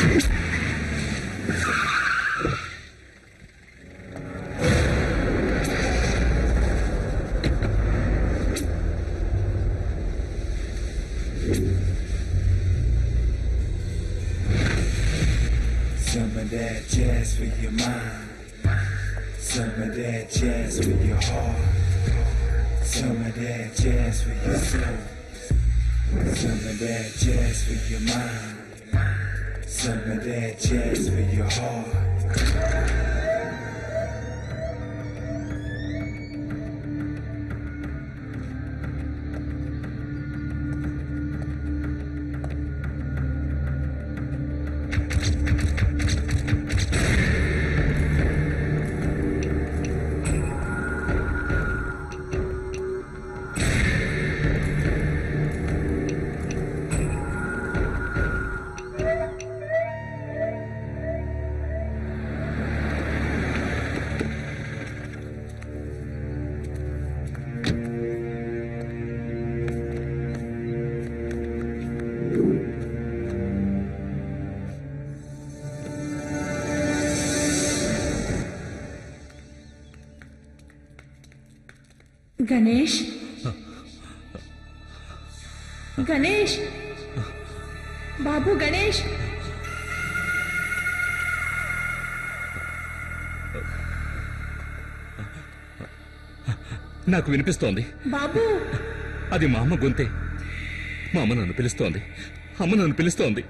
Some of that jazz for your mind, some of that jazz for your heart, some of that jazz for your soul, some of that jazz for your mind, some of that jazz for your heart. Ganesh Ganesh బాబు గణేష్ నాకు వినిపిస్తోంది బాబు. అది మా అమ్మ గొంతే. మా అమ్మ నన్ను పిలుస్తోంది. అమ్మ నన్ను పిలుస్తోంది.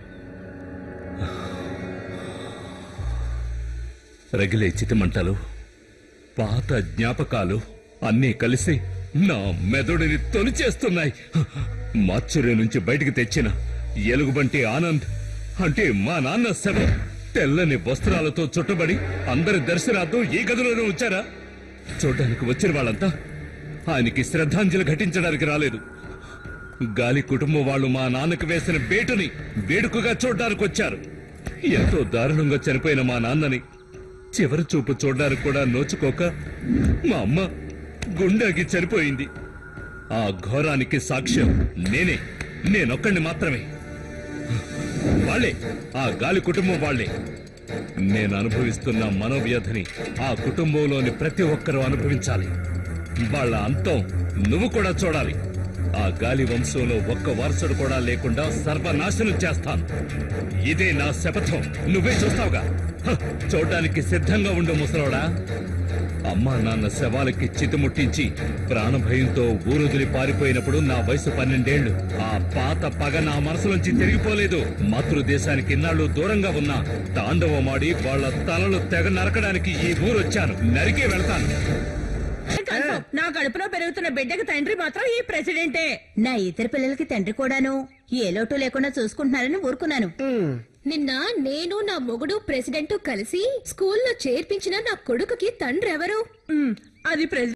రగిలే చితిమంటలు, పాత జ్ఞాపకాలు అన్నీ కలిసి నా మెదడుని తొలిచేస్తున్నాయి. మాచుర్య నుంచి బయటికి తెచ్చిన ఎలుగుబంటి ఆనంద్ అంటే మా నాన్న శవం తెల్లని వస్త్రాలతో చుట్టబడి అందరి దర్శనార్థం ఈ గదిలోనే ఉంచారా? చూడ్డానికి వచ్చిన వాళ్ళంతా ఆయనకి శ్రద్ధాంజలి ఘటించడానికి రాలేదు. గాలి కుటుంబం వాళ్ళు మా నాన్నకు వేసిన బేటుని వేడుకగా చూడ్డానికి వచ్చారు. ఎంతో దారుణంగా చనిపోయిన మా నాన్నని చివరి చూపు చూడ్డానికి కూడా నోచుకోక మా అమ్మ గుండెకి చనిపోయింది. ఆ ఘోరానికి సాక్ష్యం నేనొక్కడిని మాత్రమే. వాళ్లే, ఆ గాలి కుటుంబం వాళ్లే. నేను అనుభవిస్తున్న మనోవ్యధని ఆ కుటుంబంలోని ప్రతి ఒక్కరూ అనుభవించాలి. వాళ్ళ అంతం నువ్వు కూడా చూడాలి. ఆ గాలి వంశంలో ఒక్క వారసుడు కూడా లేకుండా సర్వనాశనం చేస్తాను. ఇదే నా శపథం. నువ్వే చూస్తావుగా. చూడ్డానికి సిద్ధంగా ఉండు ముసలోడా. అమ్మా నాన్న శవాలకి చితిముట్టించి ప్రాణభయంతో ఊరొదిలి పారిపోయినప్పుడు నా వయసు 12 ఏళ్లు. ఆ పాత పగ నా మనసులోంచి తిరిగిపోలేదు. మాతృదేశానికి ఇన్నాళ్ళు దూరంగా ఉన్నా తాండవమాడి వాళ్ల తలలు తెగ నరకడానికి ఈ ఊరొచ్చాను. నరికే వెళ్తాను. నా కడుపులో పెరుగుతున్న బిడ్డకి తండ్రి మాత్రం ఈ ప్రెసిడెంటే. నా ఇద్దరు పిల్లలకి తండ్రి కూడాను ఏ లోటు లేకుండా చూసుకుంటున్నారని ఊరుకున్నాను. నిన్న నేను నా మొగుడు ప్రెసిడెంట్ కలిసి స్కూల్లో చేర్పించిన నా కొడుకుకి తండ్రి ఎవరు? అది